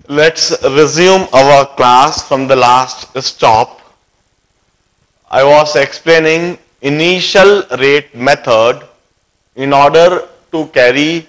Let's resume our class from the last stop. I was explaining initial rate method in order to carry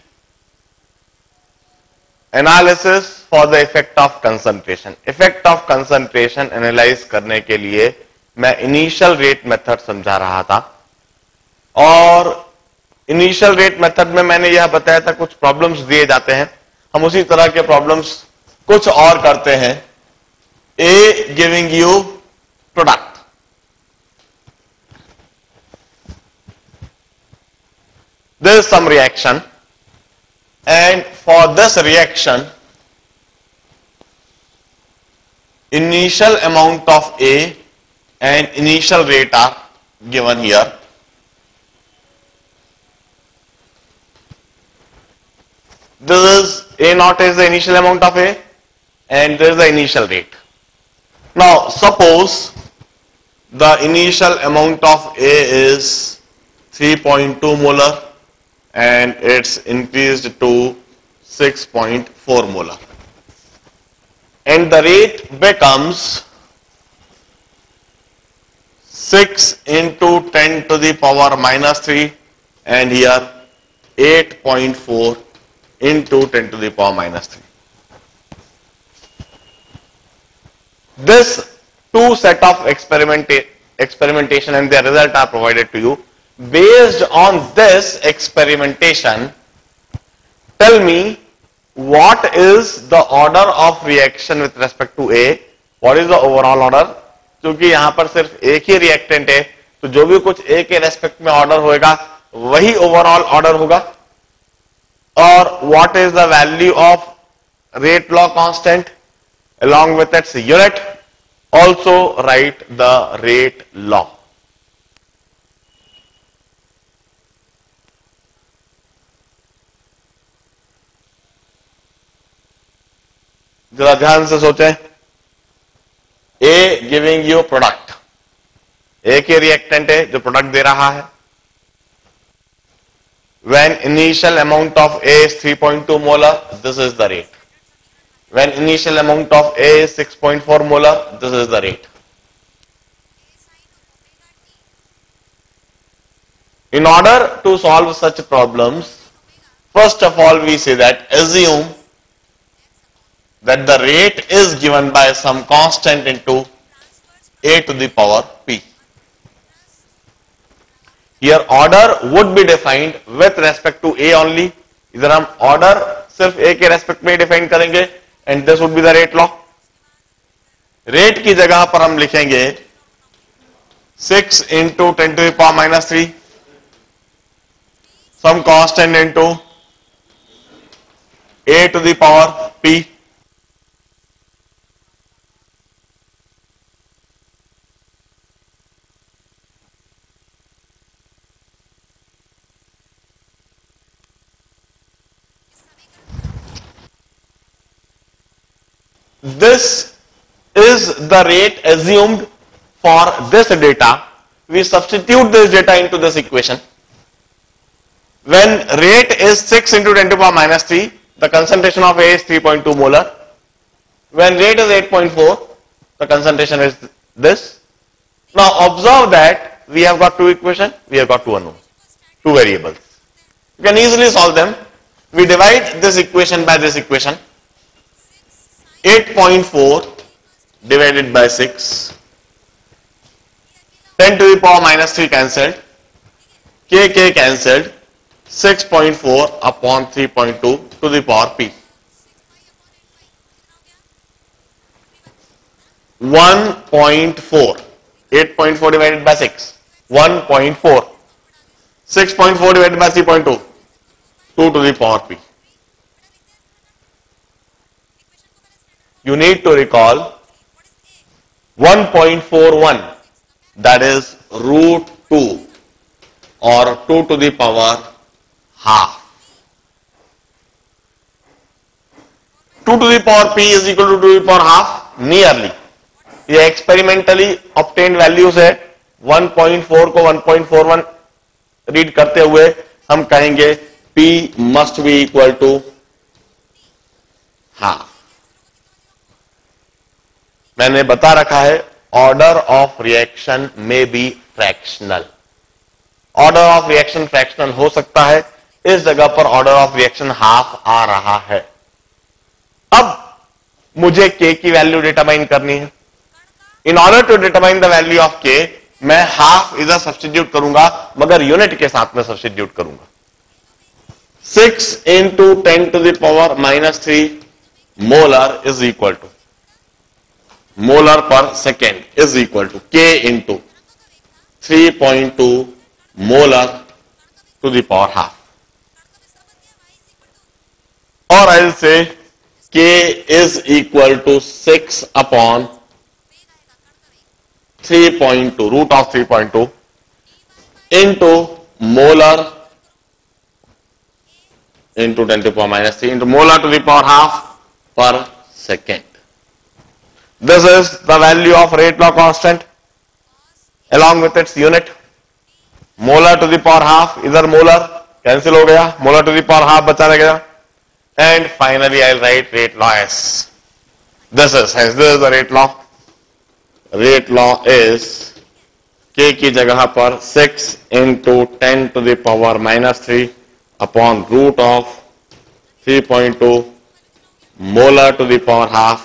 analysis for the effect of concentration. Effect of concentration analyse करने के लिए मैं initial rate method समझा रहा था और initial rate method में मैंने यह बताया था कुछ प्रॉब्लम्स दिए जाते हैं, हम उसी तरह के प्रॉब्लम्स कुछ और करते हैं. A giving you product, there is some reaction and for this reaction initial amount of A and initial rate are given here. This is A naught is the initial amount of A and there is the initial rate. Now suppose the initial amount of A is 3.2 molar and it's increased to 6.4 molar and the rate becomes 6 into 10 to the power minus 3 and here 8.4 into 10 to the power minus 3. This two set of experimentation and their result are provided to you. Based on this experimentation, tell me what is the order of reaction with respect to A, what is the overall order. क्योंकि यहां पर सिर्फ एक ही reactant है तो जो भी कुछ A के रेस्पेक्ट में ऑर्डर होगा वही ओवरऑल ऑर्डर होगा. और what is the value of rate law constant along with its unit. Also write the rate law. जरा ध्यान से सोचें. A giving you product, A के रिएक्टेंट है जो प्रोडक्ट दे रहा है. When initial amount of A is 3.2 molar, this is the rate. When initial amount of A is 6.4 molar, this is the rate. In order to solve such problems, first of all we say that assume that the rate is given by some constant into A to the power P. Here order would be defined with respect to A only. इधर हम order सिर्फ A के respect में define करेंगे and this would be the rate law. Rate की जगह पर हम लिखेंगे 6 into 10 to the power minus 3 some constant into A to the power P. This is the rate assumed for this data. We substitute this data into this equation. When rate is 6 into 10 to the power minus 3, the concentration of A is 3.2 molar. When rate is 8.4, the concentration is this. Now observe that we have got two equations, we have got two unknowns, two variables. You can easily solve them. We divide this equation by this equation. 8.4 divided by 6, 10 to the power minus 3 cancelled, k cancelled, 6.4 upon 3.2 to the power p. 1.4, 8.4 divided by 6, 1.4, 6.4 divided by 3.2, 2 to the power p. You need to recall 1.41, that is root 2 or 2 to the power half. 2 to the power p is equal to 2 to the power half, nearly. ये experimentally obtained values है. 1.4 को 1.41 read करते हुए हम कहेंगे P must be equal to half. मैंने बता रखा है order of reaction may be fractional, order of reaction fractional हो सकता है, इस जगह पर ऑर्डर ऑफ रिएक्शन हाफ आ रहा है। अब मुझे के की वैल्यू डिटरमाइन करनी है। In order to determine the value of K मैं हाफ इधर सब्स्टिट्यूट करूंगा, मगर यूनिट के साथ में सब्स्टिट्यूट करूंगा। 6 into 10 to the power -3 molar is equal to molar per second is equal to K into 3.2 molar to the power half, और I will say K is equal to 6 upon 3.2 root of 3.2 into molar into 10 to power -3 into molar to the power half per second. This is the value of rate law constant along with its unit. Molar to the power half, इधर molar cancel हो गया, molar to the power half बचा रहेगा, and finally I'll write rate law as this is the rate law. Rate law is k की जगह पर 6 into 10 to the power -3 upon root of 3.2 molar to the power half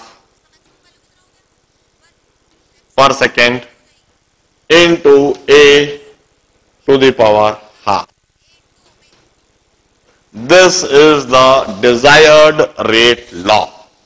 per second into a to the power half. This is the desired rate law.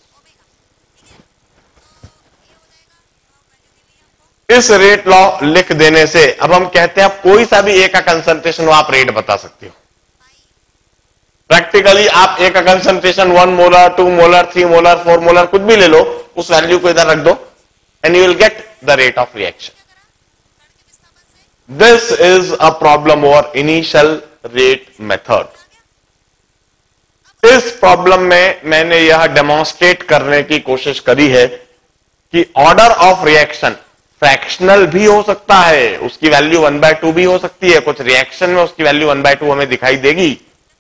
इस rate law लिख देने से अब हम कहते हैं आप कोई सा भी ए का कंसंट्रेशन हो आप रेट बता सकते हो। प्रैक्टिकली आप ए का concentration 1 molar 2 molar 3 molar 4 molar कुछ भी ले लो, उस वैल्यू को इधर रख दो and you will get the rate of reaction. This is a problem over initial rate method. इस प्रॉब्लम में मैंने यह डेमोन्स्ट्रेट करने की कोशिश करी है कि ऑर्डर ऑफ रिएक्शन फ्रैक्शनल भी हो सकता है, उसकी वैल्यू 1/2 भी हो सकती है, कुछ रिएक्शन में उसकी वैल्यू 1/2 हमें दिखाई देगी।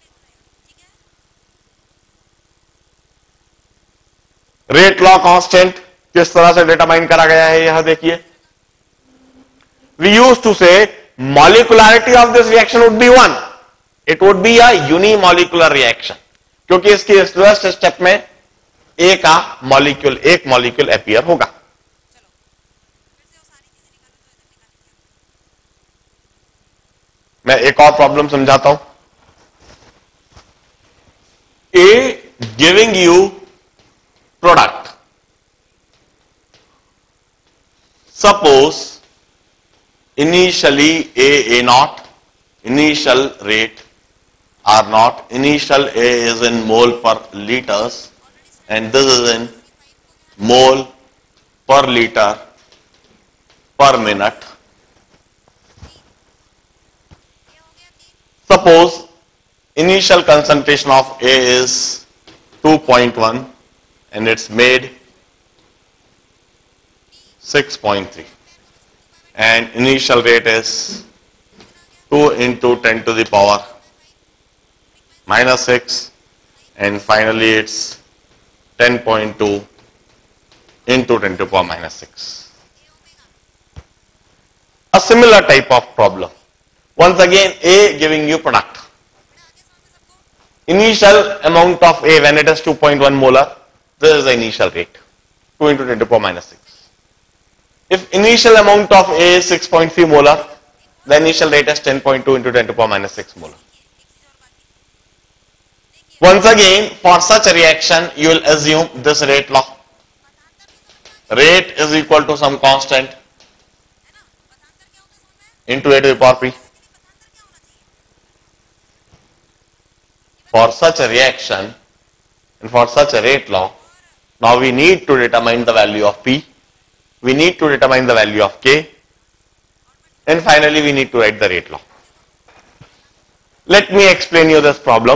रेट लॉ कांस्टेंट किस तरह से डिटरमाइन करा गया है यह देखिए। We use to say molecularity of this reaction would be 1, it would be a unimolecular reaction, क्योंकि इसकी फर्स्ट स्टेप में ए का मॉलिक्यूल एक मॉलिक्यूल अपीयर होगा। मैं एक और प्रॉब्लम समझाता हूं। A giving you product, suppose initially A naught, initial rate R naught, initial A is in mole per liters and this is in mole per liter per minute. Suppose initial concentration of A is 2.1 and it's made 6.3 and initial rate is 2 into 10 to the power -6 and finally it's 10.2 into 10 to the power -6. A similar type of problem. Once again A giving you product. Initial amount of A when it is 2.1 molar, this is the initial rate, 2 into 10 to the power -6. If initial amount of A is 6.3 molar, the initial rate is 10.2 into 10 to the power -6 molar. Once again, for such a reaction, you will assume this rate law. Rate is equal to some constant into A to the power P. For such a reaction and for such a rate law, now we need to determine the value of P. We need to determine the value of K, and finally we need to write the rate law. Let me explain you this problem.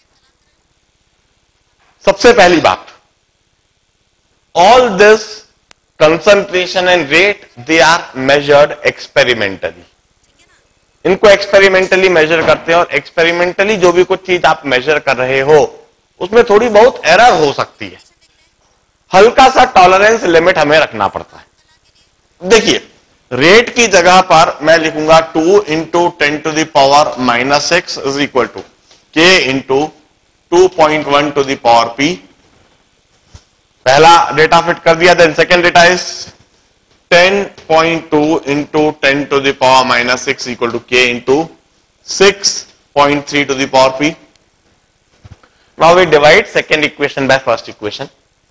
सबसे पहली बात, all this concentration and rate, they are measured experimentally. इनको experimentally measure करते हैं और experimentally जो भी कुछ चीज आप मेजर कर रहे हो उसमें थोड़ी बहुत एरर हो सकती है। हल्का सा टॉलरेंस लिमिट हमें रखना पड़ता है। देखिए, रेट की जगह पर मैं लिखूंगा 2 into 10⁻⁻6 is equal to k into 2.1 to the power p। पहला डेटा फिट कर दिया, then second data is 10.2 into 10 to the power -6 equal to k into 6.3 to the power p. Now we divide second equation by first equation.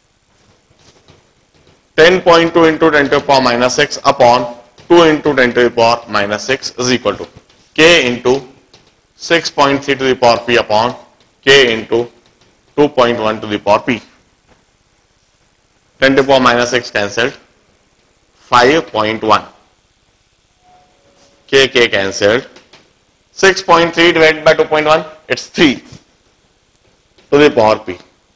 10.2 into 10 to the power -6 upon 2 into 10 to the power -6 is equal to k into 6.3 to the power p upon k into 2.1 to the power p. 10 to the power -6 cancelled. 5.1. K cancelled. 6.3 divided by 2.1, it's 3 to the power p.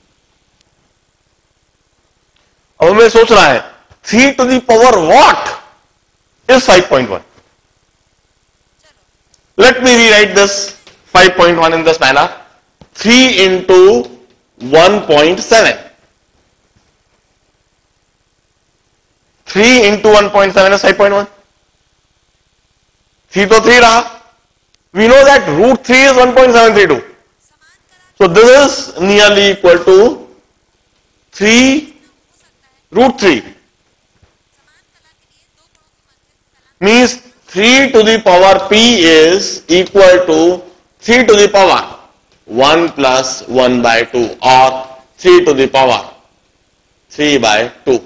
अब मैं सोच रहा है 3 to the power what is 5.1. Let me rewrite this 5.1 in this manner. 3 into 1.7. 3 into 1.7 is 5.1. 3 तो 3 रहा. We know that root 3 is 1.732. So this is nearly equal to 3 root 3. Means 3 to the power p is equal to 3 to the power 1 plus 1 by 2 or 3 to the power 3 by 2.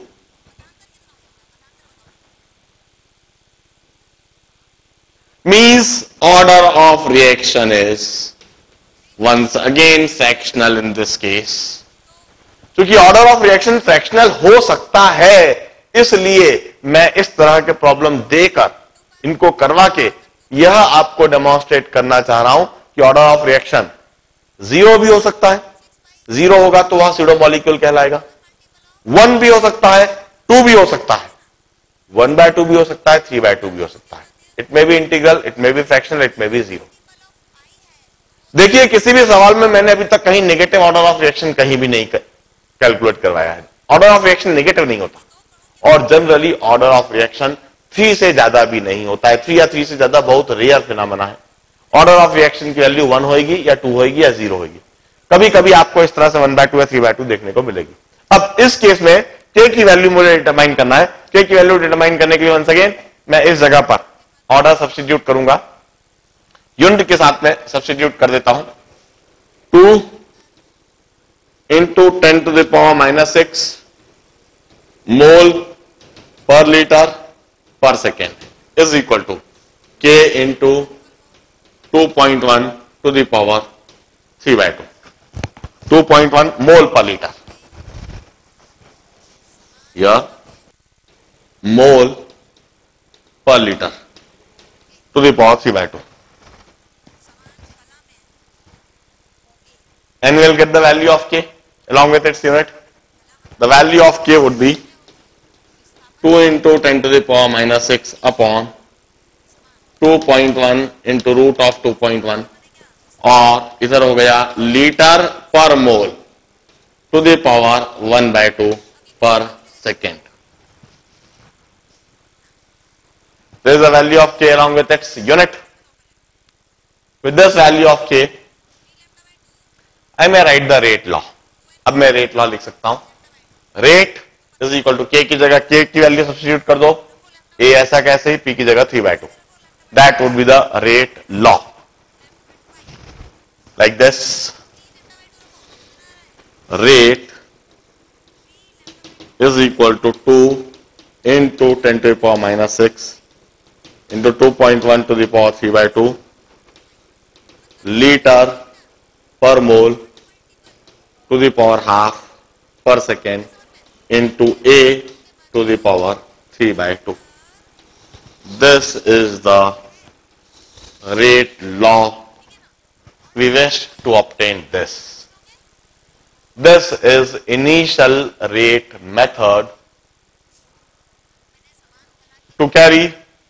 Means order of reaction is once again fractional in this case. क्योंकि order of reaction fractional हो सकता है, इसलिए मैं इस तरह के problem देकर इनको करवा के यह आपको डेमोन्स्ट्रेट करना चाह रहा हूं कि ऑर्डर ऑफ रिएक्शन 0 भी हो सकता है. 0 होगा तो वह स्यूडो मॉलिक्यूल कहलाएगा. 1 भी हो सकता है, 2 भी हो सकता है, 1/2 भी हो सकता है, 3/2 भी हो सकता है. It may be integral, it may be fractional, it may be 0. देखिए, किसी भी सवाल में मैंने अभी तक कहीं नेगेटिव ऑर्डर ऑफ रिएक्शन कहीं भी नहीं कैलकुलेट करवाया है. ऑर्डर ऑफ रिएक्शन नेगेटिव नहीं होता और जनरली ऑर्डर ऑफ रिएक्शन 3 से ज्यादा भी नहीं होता है. 3 या 3 से ज्यादा बहुत रेयर फिनोमेना है. ऑर्डर ऑफ रिएक्शन की वैल्यू 1 होगी या 2 होगी या 0 होगी. कभी कभी आपको इस तरह से 1/2 या 3/2 देखने को मिलेगी. अब इस केस में k की वैल्यू मुझे डिटरमाइन करना है. k की वैल्यू डिटरमाइन करने के लिए वंस अगेन मैं इस जगह पर ऑर्डर सब्स्टिट्यूट करूंगा. यूनिट के साथ में सब्स्टिट्यूट कर देता हूं. 2 into 10 to the power -6 mole per liter per second is equal to k into 2.1 to the power 3/2. 2.1 mole per liter. Here mole per liter to the power 3/2. And we will get the value of k along with its unit. The value of k would be 2 into 10 to the power -6 upon 2.1 into root of 2.1 और इधर हो गया litre per mole to the power 1/2 per second. There is a value of k along with its unit. With this value of k, I may write the rate law. अब मैं rate law लिख सकता हूं. Rate is equal to k की जगह k की value substitute कर दो. a ऐसा कैसे ही, p की जगह 3/2. That would be the rate law. Like this. Rate is equal to 2 into 10 to the power -6 into 2.1 to the power 3/2 liter per mole to the power half per second into a to the power 3/2. This is the rate law. We wish to obtain this. This is initial rate method to carry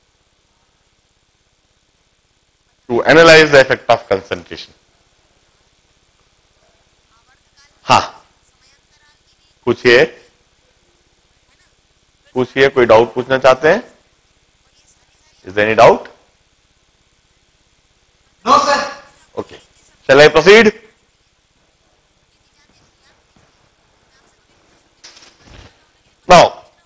to analyze the effect of concentration. हाँ, पूछिए. पूछिए, कोई doubt पूछना चाहते हैं? Is there any doubt? No sir. Okay, shall I proceed? Now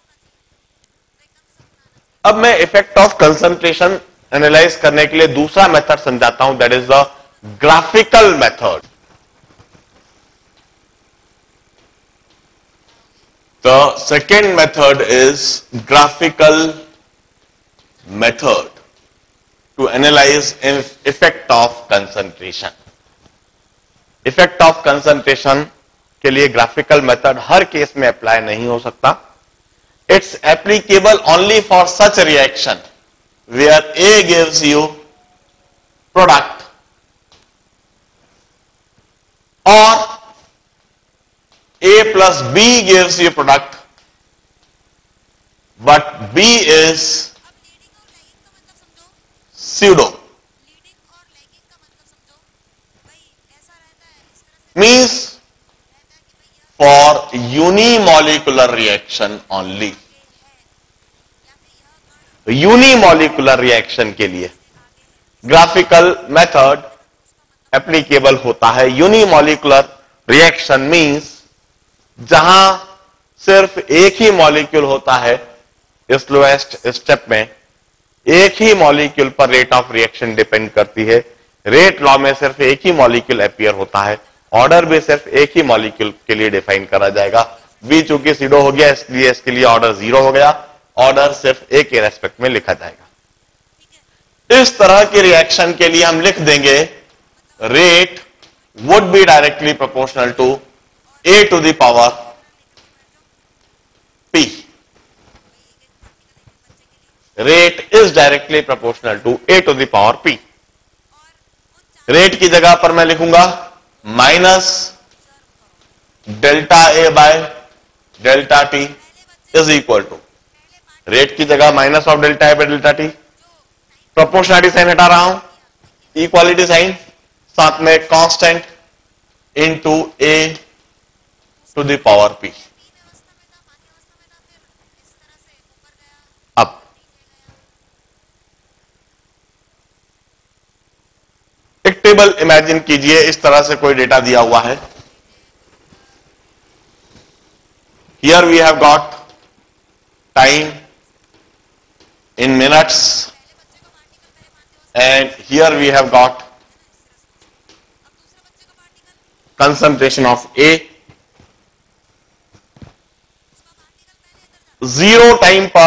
अब मैं effect of concentration analyse करने के लिए दूसरा मेथड समझाता हूं, that is the graphical method. The second method is graphical method to analyze effect of concentration. Effect of concentration के लिए graphical method हर केस में अप्लाई नहीं हो सकता. It's applicable only for such a reaction where A gives you product or A plus B gives you product, but B is pseudo. Means for unimolecular reaction only. Unimolecular reaction के लिए graphical method applicable होता है. Unimolecular reaction means जहां सिर्फ एक ही molecule होता है, स्लोएस्ट स्टेप में एक ही मॉलिक्यूल पर रेट ऑफ रिएक्शन डिपेंड करती है. रेट लॉ में सिर्फ एक ही मॉलिक्यूल अपीयर होता है. ऑर्डर भी सिर्फ एक ही मॉलिक्यूल के लिए डिफाइन करा जाएगा. बी चूंकि सीडो हो गया इसलिए इसके लिए ऑर्डर 0 हो गया. ऑर्डर सिर्फ ए के रेस्पेक्ट में लिखा जाएगा. इस तरह के रिएक्शन के लिए हम लिख देंगे rate would be directly proportional to A to the power P. Rate is directly proportional to A to the power P. Rate की जगह पर मैं लिखूंगा minus delta A by delta T is equal to, rate की जगह minus of delta A by delta T, proportionality sign हटा रहा हूं, इक्वालिटी साइन, साथ में constant into A to the power P. अब एक टेबल इमेजिन कीजिए, इस तरह से कोई डेटा दिया हुआ है. Here we have got time in minutes and here we have got concentration of A. 0 time पर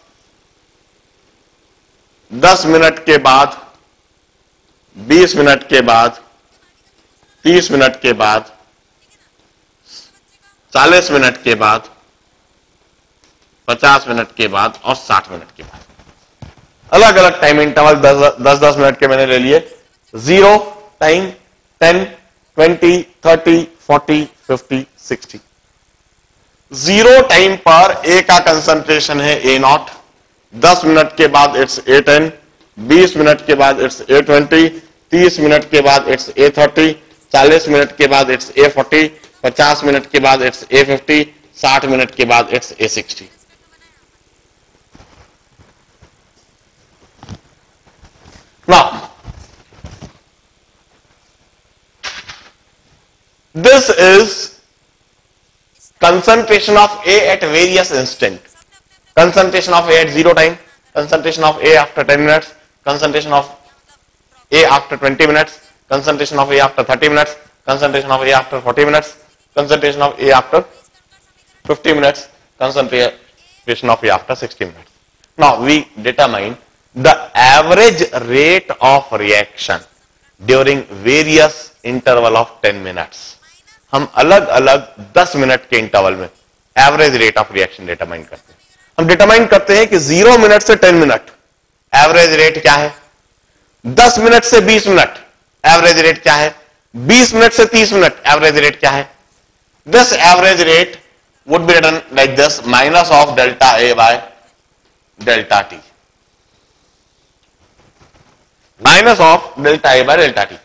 10 मिनट के बाद, 20 मिनट के बाद, 30 मिनट के बाद, 40 मिनट के बाद, 50 मिनट के बाद और 60 मिनट के बाद. अलग अलग टाइम इंटरवल 10-10 मिनट के मैंने ले लिए. 0 टाइम, 10, 20, 30, 40, 50, 60. 0 टाइम पर ए का कंसंट्रेशन है A0. 10 मिनट के बाद इट्स A10, 20 मिनट के बाद इट्स A20, 30 मिनट के बाद इट्स A30, 40 मिनट के बाद इट्स A40, 50 मिनट के बाद इट्स A50, 60 मिनट के बाद it's A60. Now, this is concentration of A at various instant. Concentration of A at 0 time, concentration of A after 10 minutes, concentration of A after 20 minutes, concentration of A after 30 minutes, concentration of A after 40 minutes, concentration of A after 50 minutes, concentration of A after 60 minutes. Now we determine the average rate of reaction during various interval of 10 minutes. हम अलग अलग 10 minute के interval में average rate of reaction determine करते हैं. हम determine करते हैं कि 0 मिनट से 10 मिनट एवरेज रेट क्या है, 10 मिनट से 20 मिनट एवरेज रेट क्या है, 20 मिनट से 30 मिनट एवरेज रेट क्या है. This average rate would be written like this, minus of delta A by delta T, minus of delta A by delta T.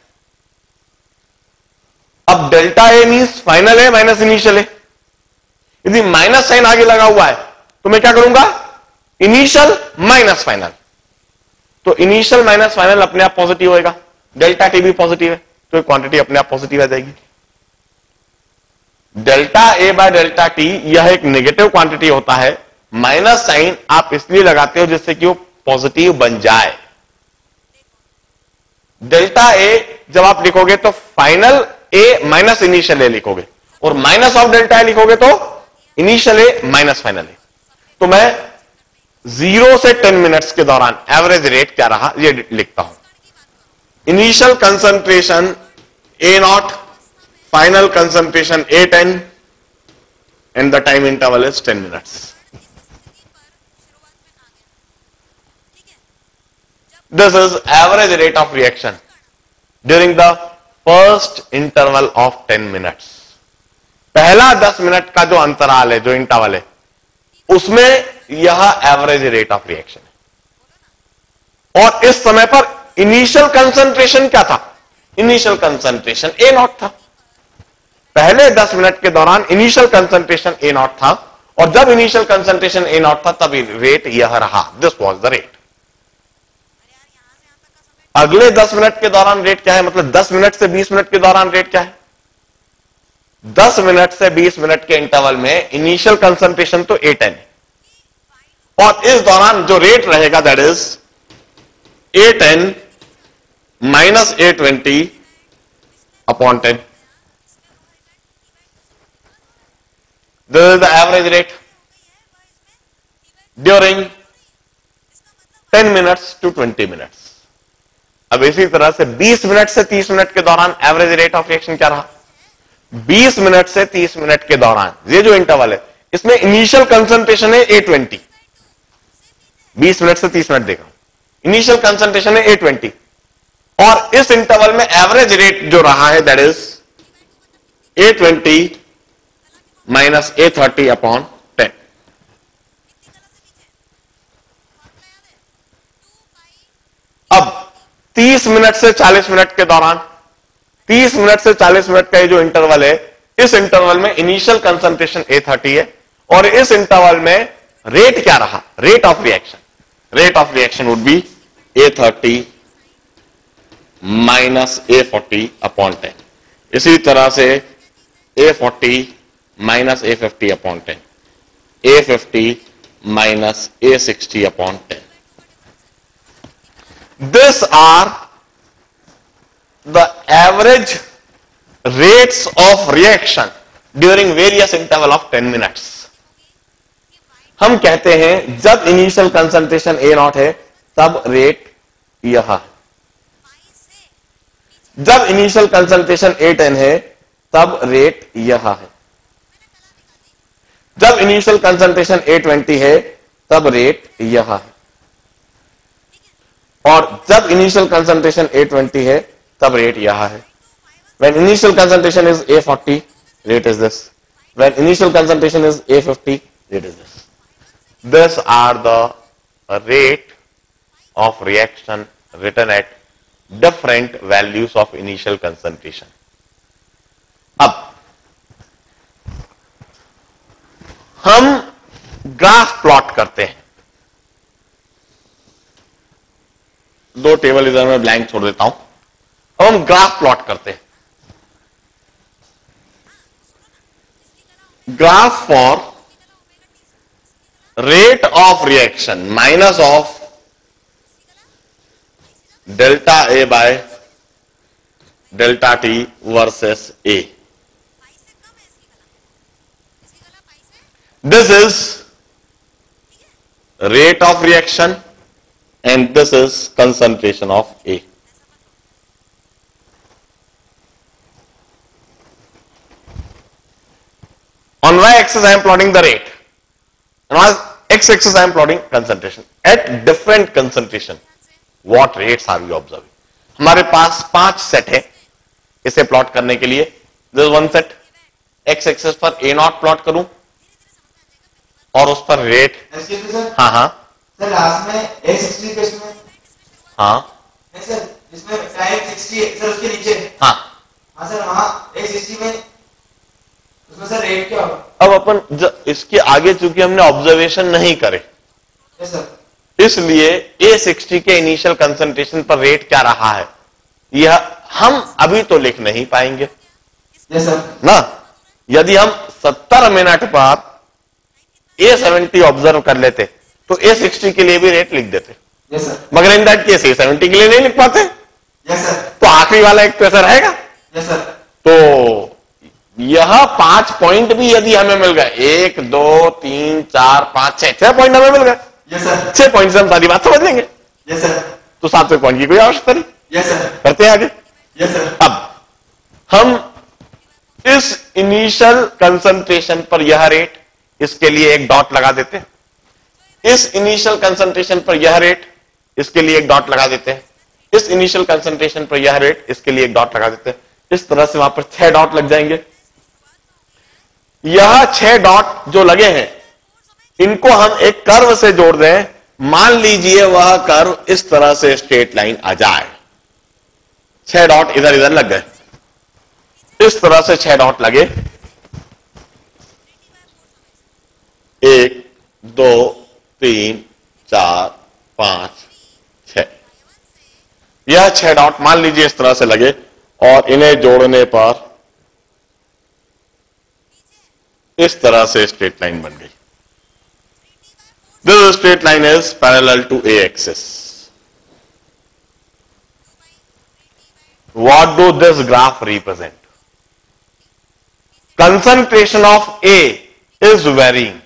अब delta A means final है, minus initial है. यदि minus sign आगे लगा हुआ है तो मैं क्या करूंगा, इनिशियल माइनस फाइनल। तो इनिशियल माइनस फाइनल अपने आप पॉजिटिव होएगा, डेल्टा टी भी पॉजिटिव है, तो क्वांटिटी अपने आप पॉजिटिव आ जाएगी। Delta A by delta T यह एक नेगेटिव क्वांटिटी होता है, माइनस साइन आप इसलिए लगाते हो जिससे कि वो पॉजिटिव बन जाए। डेल्टा ए जब आप लिखोगे तो final A minus initial A लिखोगे, और माइनस ऑफ डेल्टा ए लिखोगे तो initial A minus final A. तो मैं 0 से 10 मिनट्स के दौरान एवरेज रेट क्या रहा ये लिखता हूं। Initial concentration A0, final concentration A10 and the time interval is 10 minutes. This is average rate of reaction during the first interval of 10 minutes. पहला 10 मिनट का जो अंतराल है, जो इंटरवल है, उसमें यह एवरेज रेट ऑफ रिएक्शन है। और इस समय पर इनिशियल कंसंट्रेशन क्या था, इनिशियल कंसंट्रेशन A0 था। पहले 10 मिनट के दौरान इनिशियल कंसंट्रेशन A0 था, और जब इनिशियल कंसंट्रेशन A0 था तब रेट यह रहा, दिस वॉज द रेट। अगले 10 मिनट के दौरान रेट क्या है, मतलब 10 मिनट से 20 मिनट के दौरान रेट क्या है। 10 मिनट से 20 मिनट के इंटरवल में इनिशियल कंसंट्रेशन तो A10 है, और इस दौरान जो रेट रहेगा that is A10 minus A20 upon 10। This is the average rate during 10 minutes to 20 minutes. अब इसी तरह से 20 मिनट से 30 मिनट के दौरान एवरेज रेट ऑफ रिएक्शन क्या रहा। 20 मिनट से 30 मिनट के दौरान ये जो इंटरवल है, इसमें इनिशियल कंसंट्रेशन है A20। 20 मिनट से 30 मिनट देखा, इनिशियल कंसंट्रेशन है A20, और इस इंटरवल में एवरेज रेट जो रहा है that is A20 minus A30 upon 10। अब 30 मिनट से 40 मिनट के दौरान, 30 मिनट से 40 मिनट का ये जो इंटरवल है, इस इंटरवल में इनिशियल कंसंट्रेशन A30 है, और इस इंटरवल में रेट क्या रहा, rate of reaction. Rate of reaction would be A30 minus A40 upon 10। इसी तरह से A40 minus A50 upon 10, A50 minus A60 upon 10। These are the average rates of reaction during various interval of 10 minutes. हम कहते हैं जब initial concentration A0 है तब rate यह है, जब इनिशियल कंसंट्रेशन A10 है तब रेट यह है, जब इनिशियल कंसंट्रेशन A20 है तब रेट यह है, और जब इनिशियल कंसंट्रेशन A20 है तब रेट यह है। When initial concentration is A40, rate is this. When initial concentration is A50, rate is this. These are the rate of reaction written at different values of initial concentration. अब हम graph plot करते हैं। दो table इधर में blank छोड़ देता हूं। अब हम ग्राफ प्लॉट करते हैं। Graph for rate of reaction minus of delta A by delta T versus A. This is rate of reaction and this is concentration of A. On y-axis I am plotting the rate, and on x-axis I am plotting concentration. At different concentration, what rates are we observing? हमारे पास 5 set है इसे plot करने के लिए। This is one set. x-axis पर A0 plot करूं और उस पर रेट। हाँ हाँ सर लास्ट में A60 के इसमें हाँ नहीं सर जिसमें टाइम 60 है सर उसके नीचे हाँ हाँ सर वहाँ A60 में उसमें सर रेट क्या होगा? अब अपन इसके आगे चूंकि हमने ऑब्जर्वेशन नहीं करे, यस सर, इसलिए A60 के इनिशियल कंसंट्रेशन पर रेट क्या रहा है यह हम अभी तो लिख नहीं पाएंगे यस सर, ना। यदि हम 70 मिनट बाद A70 ऑब्जर्व कर लेते तो A60 के लिए भी रेट लिख देते, यस सर, मगर इन दैट केस A70 के लिए नहीं लिख पाते, यस सर, तो आखिरी वाला एक तो ऐसा रहेगा। यस सर, तो यह 5 पॉइंट भी यदि हमें मिल गए, 1 2 3 4 5 6 पॉइंट हमें मिल गए, यस सर, 6 पॉइंट से हम सारी बात समझ लेंगे, यस सर, तो 7वें पॉइंट की कोई आवश्यकता नहीं। यस सर, करते हैं आगे। यस सर, अब हम इस इनिशियल कंसंट्रेशन पर यह रेट, इसके लिए एक डॉट लगा देते हैं, इस इनिशियल कंसंट्रेशन पर यह रेट, इसके लिए एक डॉट लगा देते हैं, इस इनिशियल कंसंट्रेशन पर यह रेट, इसके लिए एक डॉट लगा देते हैं। इस तरह से वहां पर 6 डॉट लग जाएंगे। यह 6 डॉट जो लगे हैं इनको हम एक कर्व से जोड़ दें, मान लीजिए वह कर्व इस तरह से स्ट्रेट लाइन आ जाए, 6 डॉट इधर इधर लग गए, इस तरह से 6 डॉट लगे, 1 2 3 4 5 6, यह 6 डॉट मान लीजिए इस तरह से लगे और इन्हें जोड़ने पर इस तरह से स्ट्रेट लाइन बन गई। This straight line is parallel to A axis. What do this graph represent? Concentration of A is varying,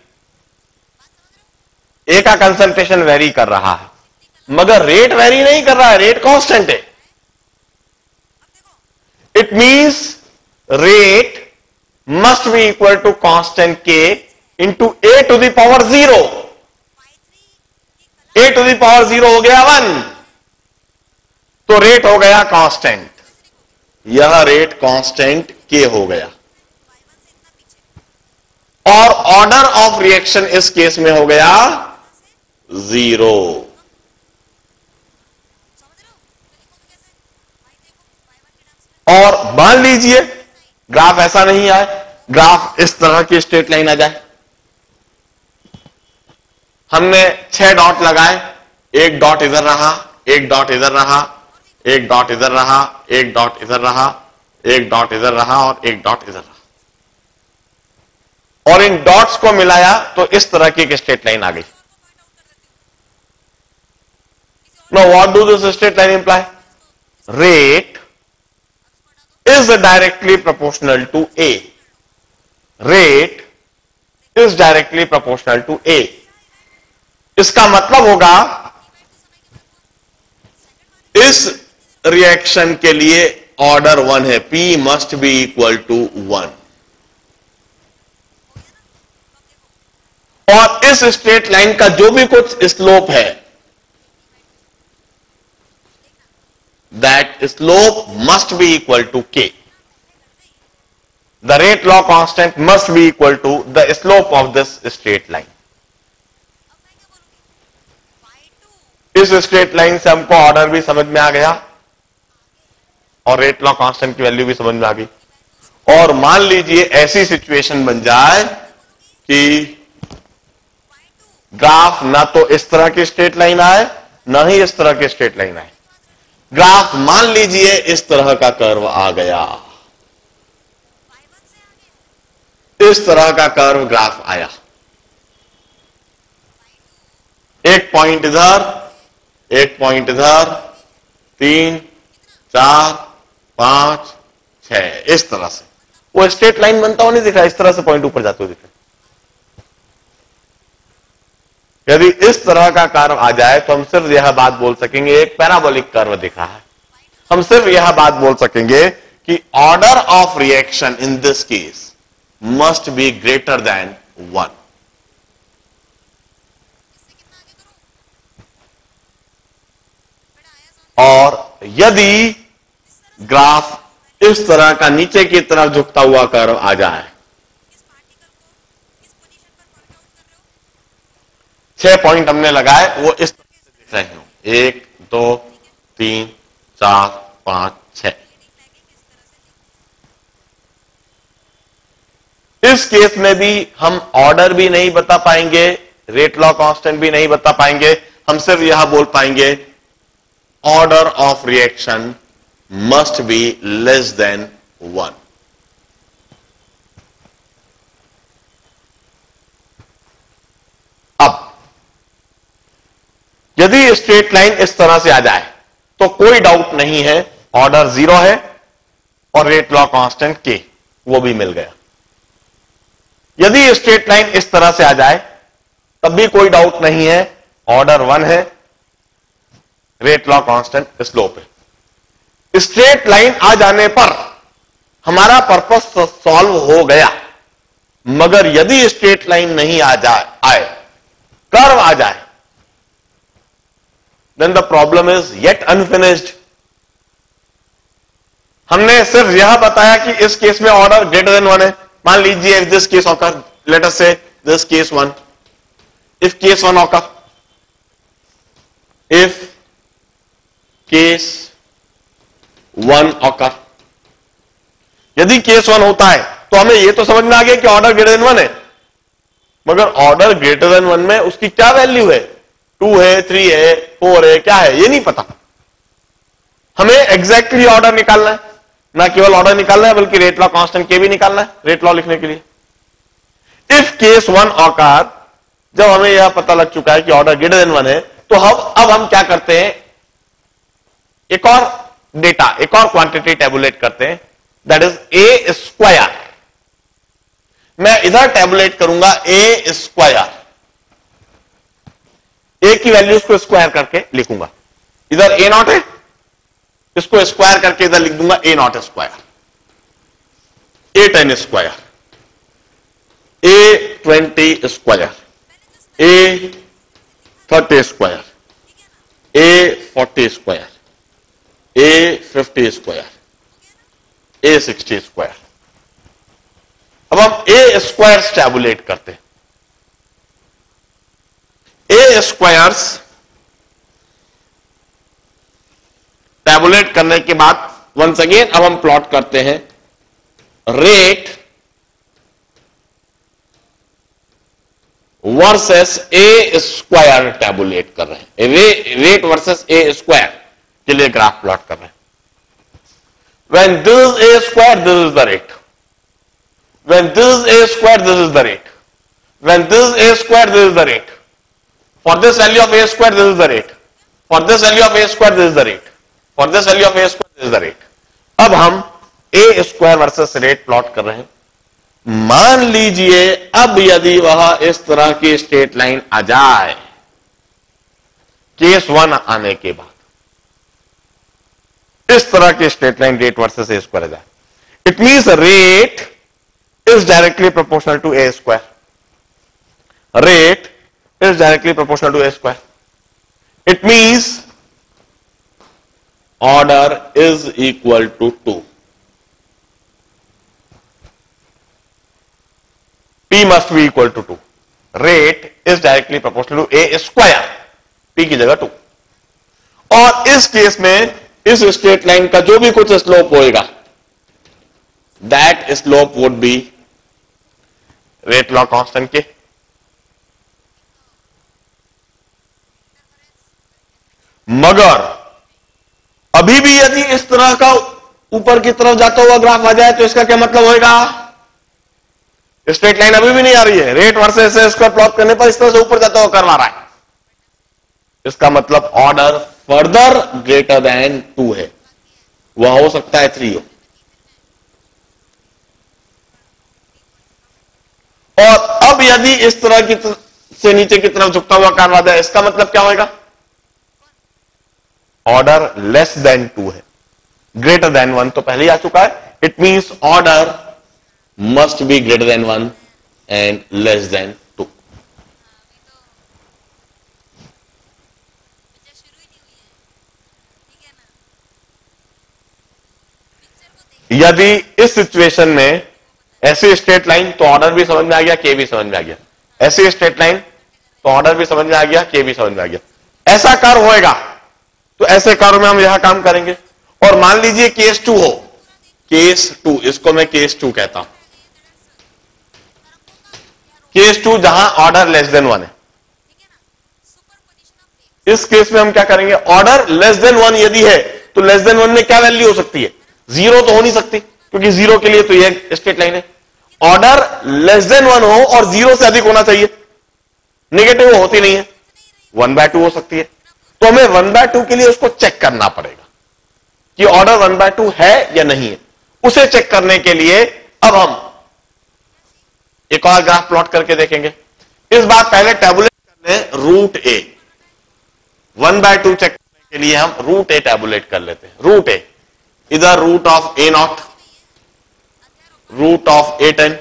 A का कंसंट्रेशन वेरी कर रहा है, मगर रेट वेरी नहीं कर रहा है, रेट कांस्टेंट है। It means rate must be equal to constant K into A to the power 0. A to the power 0 हो गया 1, तो रेट हो गया कांस्टेंट, यह रेट कांस्टेंट K हो गया, और ऑर्डर ऑफ रिएक्शन इस केस में हो गया 0। और मान लीजिए ग्राफ ऐसा नहीं आए, ग्राफ इस तरह की स्ट्रेट लाइन आ जाए, हमने 6 डॉट लगाए, एक डॉट इधर रहा, एक डॉट इधर रहा, एक डॉट इधर रहा, एक डॉट इधर रहा, एक डॉट इधर रहा और एक डॉट इधर रहा, और इन डॉट्स को मिलाया तो इस तरह की एक स्ट्रेट लाइन आ गई। Now what do this straight line imply? Rate is directly proportional to A. Rate is directly proportional to A. इसका मतलब होगा इस रिएक्शन के लिए ऑर्डर 1 है, P must be equal to 1, और इस स्ट्रेट लाइन का जो भी कुछ स्लोप है, that slope must be equal to K. The rate law constant must be equal to the slope of this straight line. इस स्ट्रेट लाइन से हमको ऑर्डर भी समझ में आ गया और रेट लॉ कांस्टेंट की वैल्यू भी समझ में आ गई। और मान लीजिए ऐसी सिचुएशन बन जाए कि ग्राफ ना तो इस तरह की स्ट्रेट लाइन आए ना ही इस तरह की स्ट्रेट लाइन आए, ग्राफ मान लीजिए इस तरह का कर्व आ गया, इस तरह का कर्व ग्राफ आया, एक पॉइंट इधर, एक पॉइंट इधर, 3 4 5 6, इस तरह से वो स्ट्रेट लाइन बनता हुआ नहीं दिख रहा, इस तरह से पॉइंट ऊपर जाते हुए दिख रहा। यदि इस तरह का कर्व आ जाए तो हम सिर्फ यह बात बोल सकेंगे एक पैराबोलिक कर्व दिख रहा है, हम सिर्फ यह बात बोल सकेंगे कि order of reaction in this case must be greater than 1। और यदि ग्राफ इस तरह का नीचे की तरफ झुकता हुआ कर्व आ जाए, 6 पॉइंट हमने लगाए वो इस तरह से दिख रहे हैं, 1 2 3 4 5 6, इस केस में भी हम ऑर्डर भी नहीं बता पाएंगे, रेट लॉ कांस्टेंट भी नहीं बता पाएंगे, हम सिर्फ यह बोल पाएंगे order of reaction must be less than 1। अब यदि स्ट्रेट लाइन इस तरह से आ जाए तो कोई डाउट नहीं है ऑर्डर 0 है और रेट लॉ कांस्टेंट के वो भी मिल गया। यदि स्ट्रेट लाइन इस तरह से आ जाए तब भी कोई डाउट नहीं है ऑर्डर 1 है, रेट लॉ कांस्टेंट स्लोप है। स्ट्रेट लाइन आ जाने पर हमारा पर्पस सॉल्व हो गया, मगर यदि स्ट्रेट लाइन नहीं आए, कर्व आ जाए, then the problem is yet unfinished। हमने सिर्फ यह बताया कि इस केस में ऑर्डर ग्रेटर देन 1 है। मान लीजिए if this case occur, let us say this case 1, if case 1 occur, if case 1 occur, यदि केस 1 होता है तो हमें यह तो समझ में आ गया कि ऑर्डर ग्रेटर देन 1 है, मगर ऑर्डर ग्रेटर देन 1 में उसकी क्या वैल्यू है, 2 है, 3 है, 4 है, क्या है, ये नहीं पता। हमें एग्जैक्टली ऑर्डर निकालना है, ना केवल ऑर्डर निकालना है बल्कि रेट लॉ कांस्टेंट के भी निकालना है रेट लॉ लिखने के लिए। इफ केस 1 ऑकर, जब हमें यह पता लग चुका है कि ऑर्डर ग्रेटर देन 1 है, तो अब हम क्या करते हैं, एक और डेटा, एक और क्वांटिटी टेबुलेट करते हैं, दैट इज ए स्क्वायर। मैं इधर टेबुलेट करूंगा ए स्क्वायर, ए की वैल्यूज को स्क्वायर करके लिखूंगा। इधर ए नॉट है, इसको स्क्वायर करके इधर लिख दूंगा a naught square, a 10 square, a 20 square, a 30 square, a 40 square, a 50 square, a 60 square. अब हम ए स्क्वायर्स टैबुलेट करते हैं। ए स्क्वायर्स टैबुलेट करने के बाद वंस अगेन अब हम प्लॉट करते हैं rate versus a square tabulate कर रहे हैं, रेट वर्सेस ए स्क्वायर के लिए ग्राफ प्लॉट कर रहे हैं। When this is a square, this is the rate. When this is a square, this is the rate. When this is a square, this is the rate. For this value of a square, this is the rate. For this value of a square, this is the rate. For this value of a square, this is the rate. अब हम a square versus rate plot कर रहे हैं। मान लीजिए अब यदि वह इस तरह की स्ट्रेट लाइन आ जाए केस 1 आने के बाद, इस तरह की straight line rate versus a square आ जाए, it means rate is directly proportional to a square, rate is directly proportional to a square. It means order is equal to 2। P must be equal to 2. Rate is directly proportional to A square. P की जगह 2। और इस case में इस straight line का जो भी कुछ स्लोप होएगा, that slope would be rate law constant के। मगर अभी भी यदि इस तरह का ऊपर की तरफ जाता हुआ ग्राफ आ जाए तो इसका क्या मतलब होएगा, स्ट्रेट लाइन अभी भी नहीं आ रही है, रेट वर्सेस इसका प्लॉट करने पर इस तरह से ऊपर जाता हुआ कर्व आ रहा है, इसका मतलब ऑर्डर फर्दर ग्रेटर देन 2 है, वह हो सकता है 3 हो। और अब यदि इस तरह की से नीचे की तरफ झुकता हुआ कर्व आ जाए, इसका मतलब क्या होगा, ऑर्डर लेस देन 2 है, ग्रेटर देन 1 तो पहले ही आ चुका है। It means order must be greater than 1 and less than 2. यदि इस सिचुएशन में ऐसी स्ट्रेट लाइन तो ऑर्डर भी समझ में आ गया, के भी समझ में आ गया, ऐसी स्ट्रेट लाइन तो ऑर्डर भी समझ में आ गया, के भी समझ में आ गया। ऐसा कर्व होएगा तो ऐसे कर्व में हम यह काम करेंगे। और मान लीजिए केस 2 हो, केस 2, इसको मैं केस 2 कहता हूं। केस 2 जहां ऑर्डर लेस देन 1 है। इस केस में हम क्या करेंगे, ऑर्डर लेस देन 1 यदि है तो लेस देन 1 में क्या वैल्यू हो सकती है, 0 तो हो नहीं सकती, क्योंकि 0 के लिए तो यह स्ट्रेट लाइन है। ऑर्डर लेस देन 1 हो और 0 से अधिक होना चाहिए, नेगेटिव होती नहीं है, 1/2 हो सकती है। तो हमें 1/2 के लिए उसको चेक करना पड़ेगा कि ऑर्डर 1/2 है या नहीं है। उसे चेक करने के लिए अब हम एक और ग्राफ प्लॉट करके देखेंगे। इस बार पहले टैबुलेट करने रूट ए, 1/2 चेक करने के लिए हम रूट ए टैबुलेट कर लेते हैं। रूट ए, इधर root of A0, root of A10,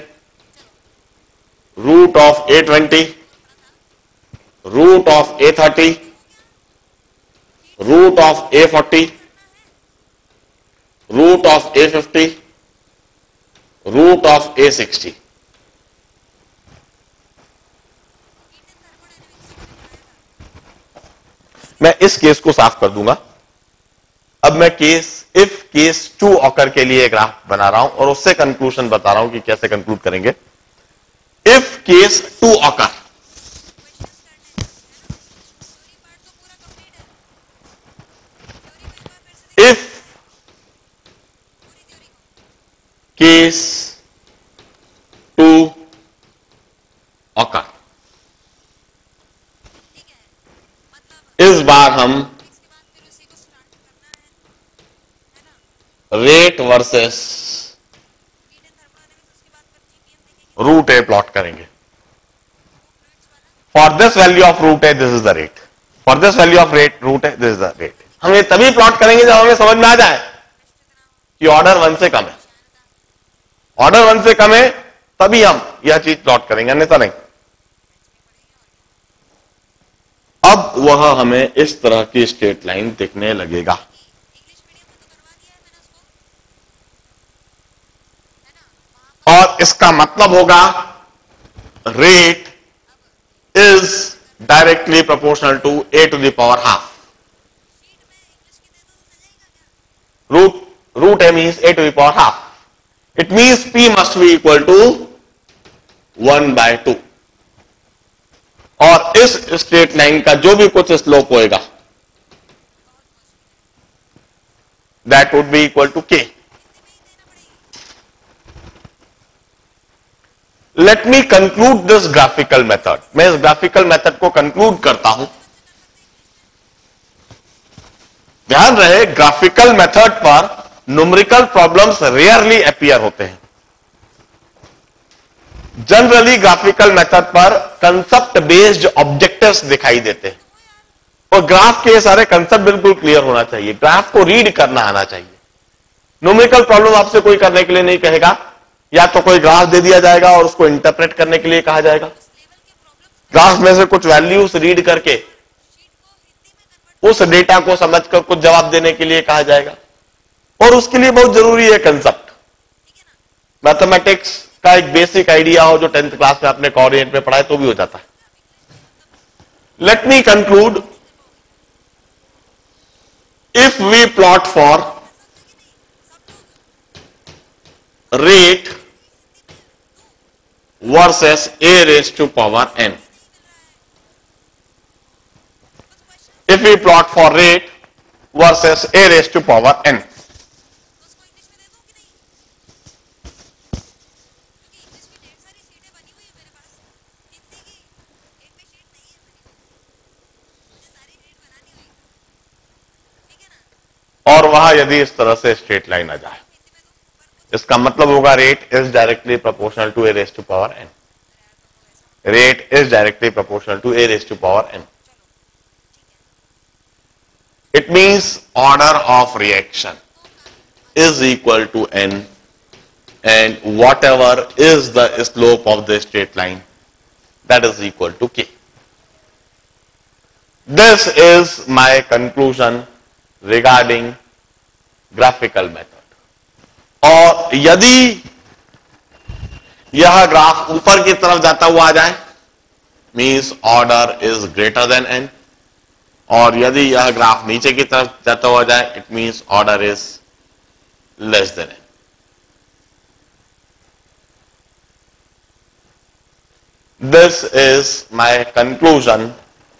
root of A20, root of A30, root of A40, root of A50, root of A60। मैं इस केस को साफ कर दूंगा। अब मैं इफ केस 2 ऑकर के लिए ग्राफ बना रहा हूं और उससे कंक्लूजन बता रहा हूं कि कैसे कंक्लूड करेंगे। If case 2 occur, if case 2 occur, इस बार हम rate versus root a plot करेंगे। For this value of root a this is the rate, for this value of root a this is the rate. हम ये तभी plot करेंगे जब हमें समझ में आ जाए कि ऑर्डर 1 से कम है। ऑर्डर 1 से कम है तभी हम यह चीज प्लॉट करेंगे, अन्यथा नहीं। अब वह हमें इस तरह की स्ट्रेट लाइन दिखने लगेगा। और इसका मतलब होगा rate is directly proportional to a to the power half. Root a means a to the power half. It means p must be equal to 1/2. और इस स्ट्रेट लाइन का जो भी कुछ स्लोप होएगा that would be equal to k. Let me conclude this graphical method. मैं इस graphical method को कंक्लूड करता हूं। ध्यान रहे, ग्राफिकल मेथड पर न्यूमेरिकल प्रॉब्लम्स रेयरली अपीयर होते हैं। जनरली ग्राफिकल मेथड पर कंसेप्ट बेस्ड ऑब्जेक्टिव्स दिखाई देते हैं और ग्राफ के सारे कंसेप्ट बिल्कुल क्लियर होना चाहिए, ग्राफ को रीड करना आना चाहिए। न्यूमेरिकल प्रॉब्लम आपसे कोई करने के लिए नहीं कहेगा, या तो कोई ग्राफ दे दिया जाएगा और उसको इंटरप्रेट करने के लिए कहा जाएगा, ग्राफ में से कुछ वैल्यूज रीड करके उस डेटा को समझकर कुछ जवाब देने के लिए कहा जाएगा। और उसके लिए बहुत जरूरी है कंसेप्ट। मैथमेटिक्स का एक बेसिक आइडिया हो जो 10th क्लास में आपने कोऑर्डिनेट में पढ़ा है तो भी हो जाता है। Let me conclude, if we plot for rate versus a raised to power n, if we plot for rate versus a raised to power n, और वहां यदि इस तरह से स्ट्रेट लाइन आ जाए, इसका मतलब होगा rate is directly proportional to a raised to power n. Rate is directly proportional to a raised to power n. It means order of reaction is equal to n and whatever is the slope of the straight line that is equal to k. This is my conclusion regarding graphical method. और यदि यह graph ऊपर की तरफ जाता हुआ आ जाए means order is greater than n, और यदि यह ग्राफ नीचे की तरफ जाता हुआ जाए it means order is less than n. This is my conclusion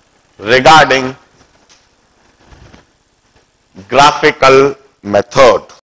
regarding graphical method.